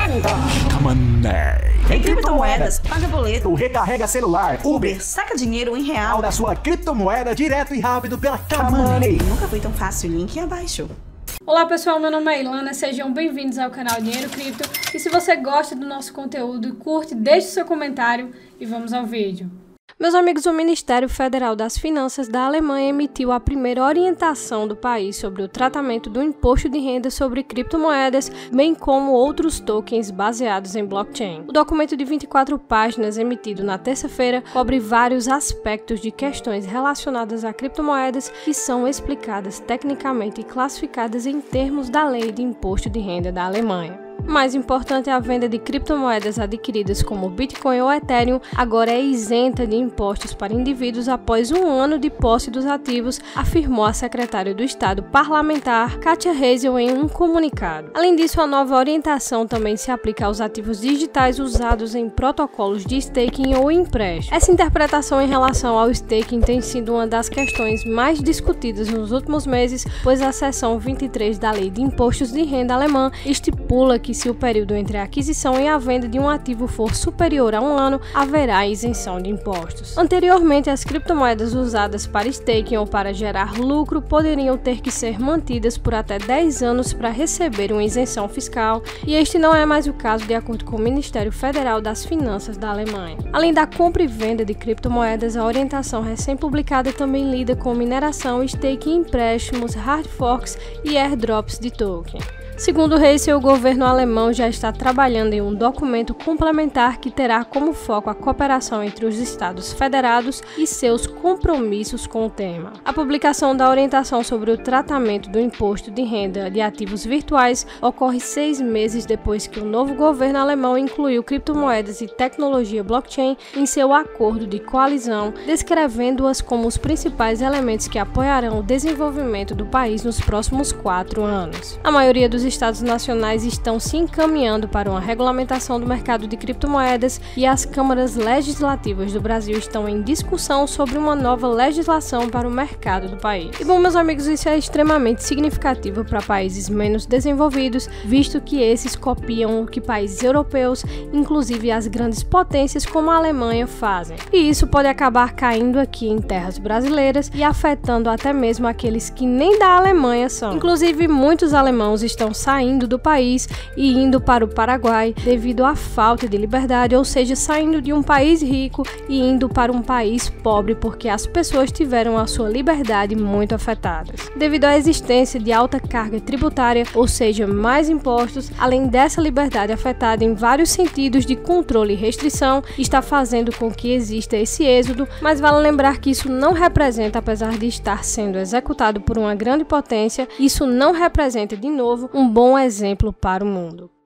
Tem criptomoedas, paga boleto, recarrega celular, Uber, saca dinheiro em real da sua criptomoeda direto e rápido pela Camoney. Nunca foi tão fácil, link abaixo. Olá pessoal, meu nome é Ilana, sejam bem-vindos ao canal Dinheiro Cripto. E se você gosta do nosso conteúdo, curte, deixe seu comentário e vamos ao vídeo. Meus amigos, o Ministério Federal das Finanças da Alemanha emitiu a primeira orientação do país sobre o tratamento do imposto de renda sobre criptomoedas, bem como outros tokens baseados em blockchain. O documento de 24 páginas, emitido na terça-feira, cobre vários aspectos de questões relacionadas a criptomoedas que são explicadas tecnicamente e classificadas em termos da Lei de Imposto de Renda da Alemanha. O mais importante é a venda de criptomoedas adquiridas como Bitcoin ou Ethereum agora é isenta de impostos para indivíduos após um ano de posse dos ativos, afirmou a secretária do Estado parlamentar Katia Hazel em um comunicado. Além disso, a nova orientação também se aplica aos ativos digitais usados em protocolos de staking ou empréstimo. Essa interpretação em relação ao staking tem sido uma das questões mais discutidas nos últimos meses, pois a seção 23 da Lei de Impostos de Renda alemã estipula que se o período entre a aquisição e a venda de um ativo for superior a um ano, haverá isenção de impostos. Anteriormente, as criptomoedas usadas para staking ou para gerar lucro poderiam ter que ser mantidas por até 10 anos para receber uma isenção fiscal, e este não é mais o caso de acordo com o Ministério Federal das Finanças da Alemanha. Além da compra e venda de criptomoedas, a orientação recém-publicada também lida com mineração, staking, empréstimos, hard forks e airdrops de token. Segundo Hazel, o governo alemão já está trabalhando em um documento complementar que terá como foco a cooperação entre os estados federados e seus compromissos com o tema. A publicação da orientação sobre o tratamento do imposto de renda de ativos virtuais ocorre 6 meses depois que o novo governo alemão incluiu criptomoedas e tecnologia blockchain em seu acordo de coalizão, descrevendo-as como os principais elementos que apoiarão o desenvolvimento do país nos próximos 4 anos. A maioria dos estados nacionais estão se encaminhando para uma regulamentação do mercado de criptomoedas e as câmaras legislativas do Brasil estão em discussão sobre uma nova legislação para o mercado do país. E bom, meus amigos, isso é extremamente significativo para países menos desenvolvidos, visto que esses copiam o que países europeus, inclusive as grandes potências como a Alemanha, fazem. E isso pode acabar caindo aqui em terras brasileiras e afetando até mesmo aqueles que nem da Alemanha são. Inclusive, muitos alemãos estão saindo do país e indo para o Paraguai devido à falta de liberdade, ou seja, saindo de um país rico e indo para um país pobre porque as pessoas tiveram a sua liberdade muito afetada. Devido à existência de alta carga tributária, ou seja, mais impostos, além dessa liberdade afetada em vários sentidos de controle e restrição, está fazendo com que exista esse êxodo, mas vale lembrar que isso não representa, apesar de estar sendo executado por uma grande potência, isso não representa de novo um bom exemplo para o mundo.